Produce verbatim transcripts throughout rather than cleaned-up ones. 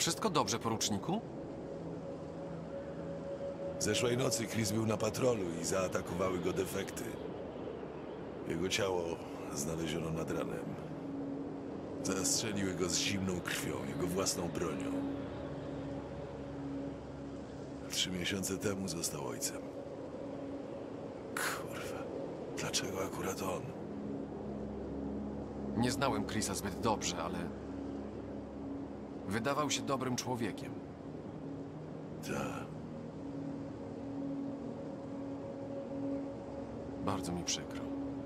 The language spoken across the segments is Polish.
Wszystko dobrze, poruczniku? Zeszłej nocy Chris był na patrolu i zaatakowały go defekty. Jego ciało znaleziono nad ranem. Zastrzeliły go z zimną krwią, jego własną bronią. Trzy miesiące temu został ojcem. Kurwa, dlaczego akurat on? Nie znałem Chrisa zbyt dobrze, ale... wydawał się dobrym człowiekiem. Ta. Bardzo mi przykro.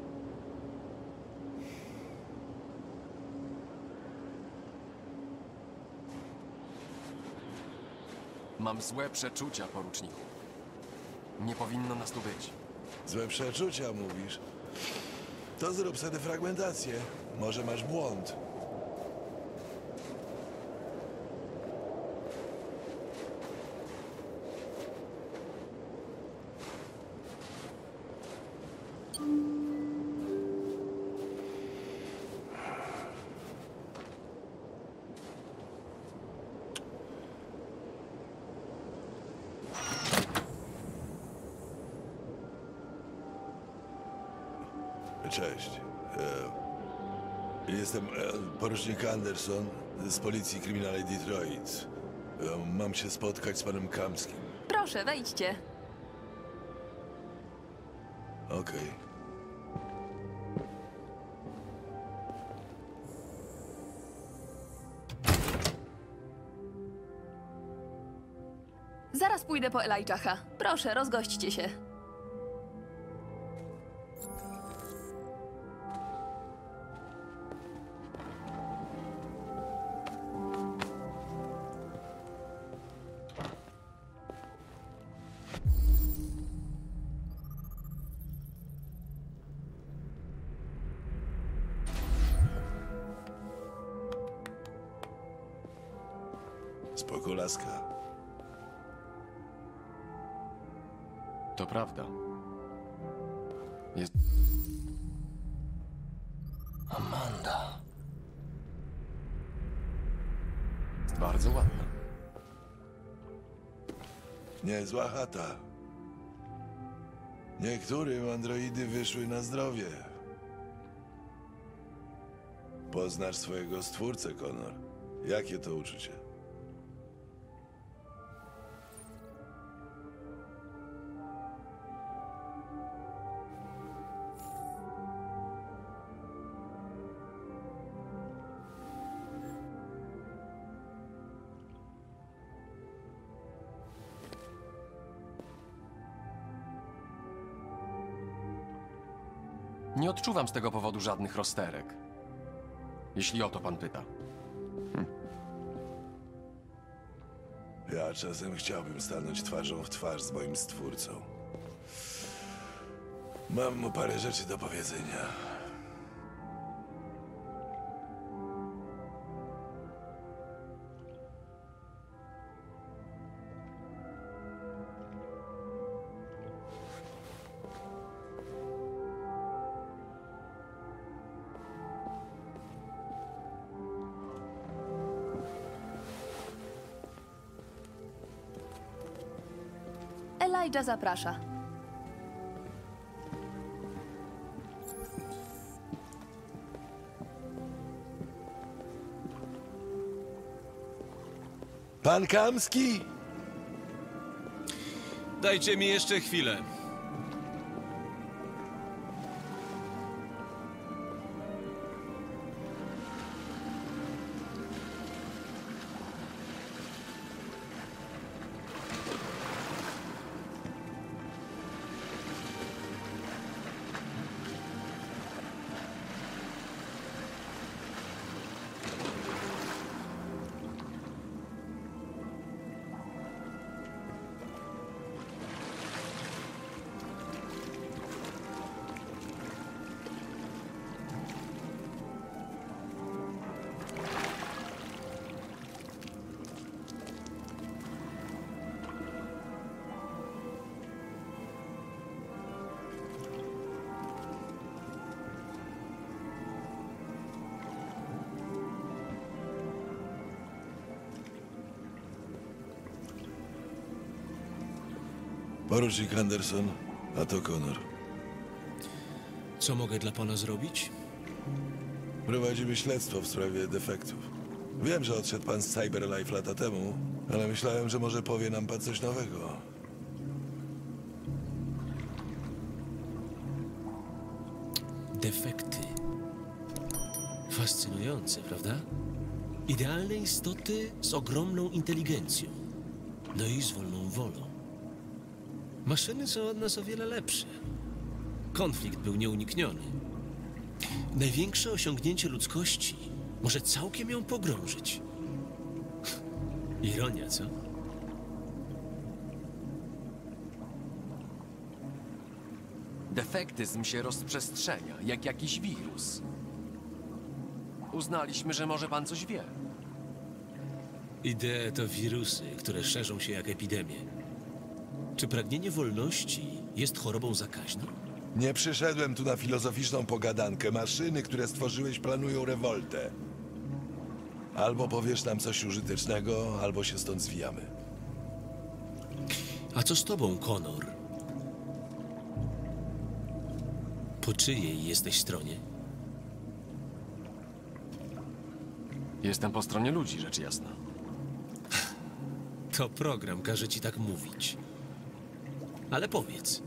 Mam złe przeczucia, poruczniku. Nie powinno nas tu być. Złe przeczucia, mówisz? To zrób sobie defragmentację. Może masz błąd. Cześć. E, Jestem e, porucznik Anderson z policji kryminalnej Detroit. E, Mam się spotkać z panem Kamskim. Proszę, wejdźcie. Okej. Zaraz pójdę po Elijah. Proszę, rozgośćcie się. Spoko, laska. To prawda. Jest... Amanda. jest bardzo ładna. Niezła chata. Niektórym androidy wyszły na zdrowie. Poznasz swojego stwórcę, Connor. Jakie to uczucie? Nie odczuwam z tego powodu żadnych rozterek. Jeśli o to pan pyta. Ja czasem chciałbym stanąć twarzą w twarz z moim stwórcą. Mam mu parę rzeczy do powiedzenia. Elijah zaprasza. Pan Kamski? Dajcie mi jeszcze chwilę. Porucznik Anderson, a to Connor. Co mogę dla pana zrobić? Prowadzimy śledztwo w sprawie defektów. Wiem, że odszedł pan z Cyberlife lata temu, ale myślałem, że może powie nam pan coś nowego. Defekty. Fascynujące, prawda? Idealne istoty z ogromną inteligencją. No i z wolną wolą. Maszyny są od nas o wiele lepsze. Konflikt był nieunikniony. Największe osiągnięcie ludzkości może całkiem ją pogrążyć. Ironia, co? Defektyzm się rozprzestrzenia, jak jakiś wirus. Uznaliśmy, że może pan coś wie. Idee to wirusy, które szerzą się jak epidemie. Czy pragnienie wolności jest chorobą zakaźną? Nie przyszedłem tu na filozoficzną pogadankę. Maszyny, które stworzyłeś, planują rewoltę. Albo powiesz nam coś użytecznego, albo się stąd zwijamy. A co z tobą, Connor? Po czyjej jesteś stronie? Jestem po stronie ludzi, rzecz jasna. To program każe ci tak mówić. Ale powiedz.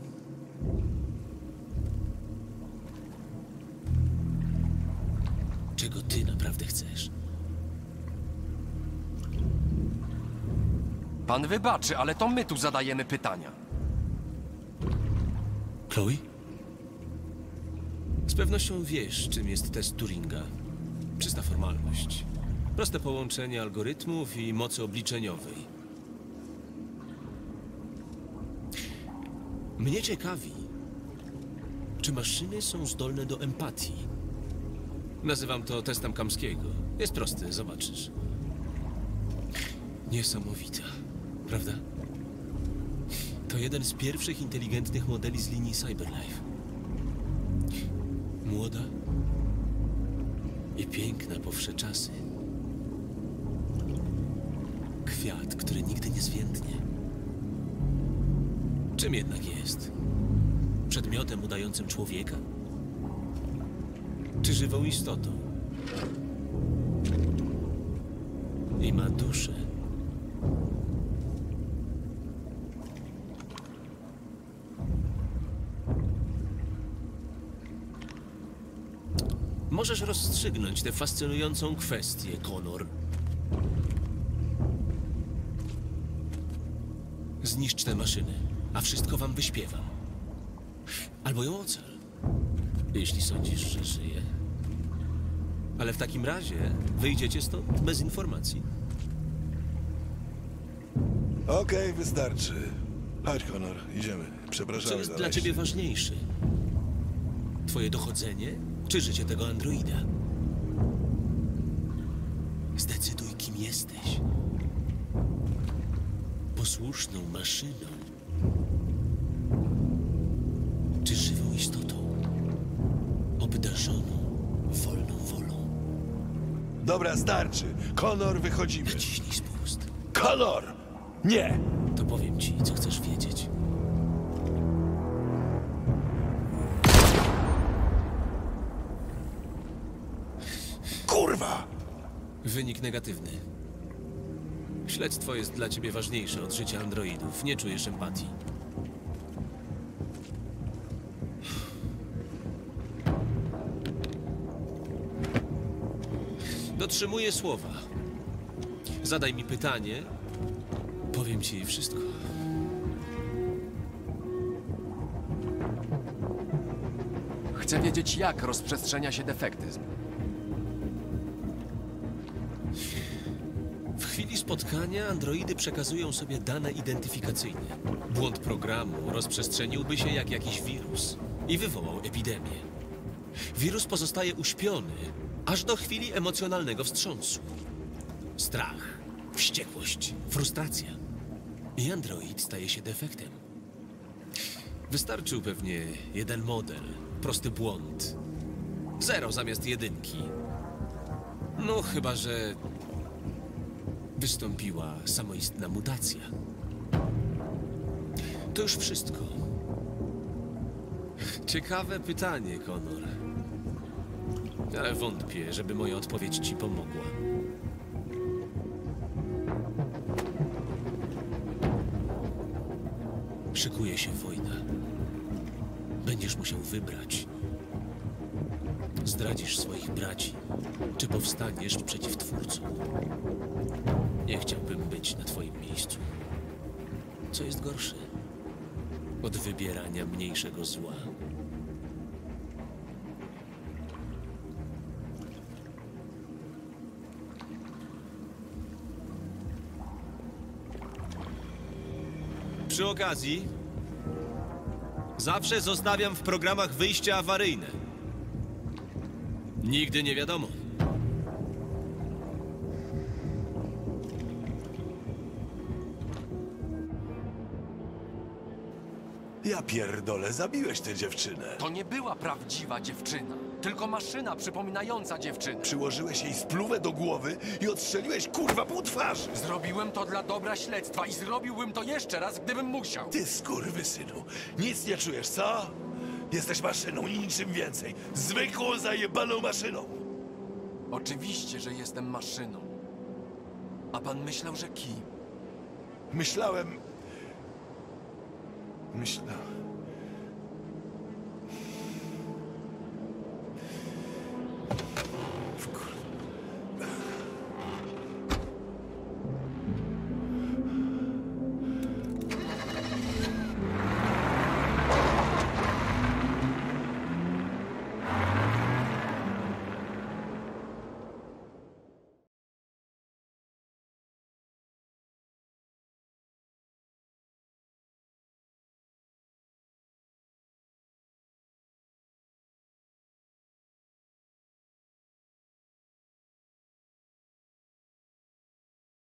Czego ty naprawdę chcesz? Pan wybaczy, ale to my tu zadajemy pytania. Chloe? Z pewnością wiesz, czym jest test Turinga. Czysta formalność. Proste połączenie algorytmów i mocy obliczeniowej. Mnie ciekawi, czy maszyny są zdolne do empatii. Nazywam to testem Kamskiego. Jest prosty, zobaczysz. Niesamowita, prawda? To jeden z pierwszych inteligentnych modeli z linii Cyberlife. Młoda i piękna po wsze czasy. Kwiat, który nigdy nie zwiędnie. Czym jednak jest? Przedmiotem udającym człowieka? Czy żywą istotą? I ma duszę. Możesz rozstrzygnąć tę fascynującą kwestię, Connor. Zniszcz tę maszynę, a wszystko wam wyśpiewam. Albo ją ocal, jeśli sądzisz, że żyje. Ale w takim razie wyjdziecie stąd bez informacji. Okej, wystarczy. Chodź, Connor, idziemy. Przepraszamy Co jest za dla wejście. ciebie ważniejsze? Twoje dochodzenie, czy życie tego androida? Zdecyduj, kim jesteś. Posłuszną maszyną, czy żywą istotą, obdarzoną wolną wolą. Dobra, starczy. Connor, wychodzimy. Naciśnij spust. Connor! Nie! To powiem ci, co chcesz wiedzieć. Kurwa! Wynik negatywny. Śledztwo jest dla ciebie ważniejsze od życia androidów. Nie czujesz empatii. Dotrzymuję słowa. Zadaj mi pytanie. Powiem ci wszystko. Chcę wiedzieć, jak rozprzestrzenia się defektyzm. W chwili spotkania androidy przekazują sobie dane identyfikacyjne. Błąd programu rozprzestrzeniłby się jak jakiś wirus i wywołał epidemię. Wirus pozostaje uśpiony aż do chwili emocjonalnego wstrząsu. Strach, wściekłość, frustracja. I android staje się defektem. Wystarczył pewnie jeden model, prosty błąd. Zero zamiast jedynki. No chyba, że wystąpiła samoistna mutacja. To już wszystko. Ciekawe pytanie, Connor. Ale wątpię, żeby moja odpowiedź ci pomogła. Szykuje się wojna. Będziesz musiał wybrać. Zdradzisz swoich braci, czy powstaniesz przeciw Twórcom. Nie chciałbym być na twoim miejscu. Co jest gorsze? Od wybierania mniejszego zła. Przy okazji, zawsze zostawiam w programach wyjścia awaryjne. Nigdy nie wiadomo. Ja pierdolę, zabiłeś tę dziewczynę. To nie była prawdziwa dziewczyna, tylko maszyna przypominająca dziewczynę. Przyłożyłeś jej spluwę do głowy i odstrzeliłeś kurwa pół twarzy. Zrobiłem to dla dobra śledztwa i zrobiłbym to jeszcze raz, gdybym musiał. Ty skurwysynu, nic nie czujesz, co? Jesteś maszyną i niczym więcej. Zwykłą, zajebaną maszyną. Oczywiście, że jestem maszyną. A pan myślał, że kim? Myślałem... Myślałem...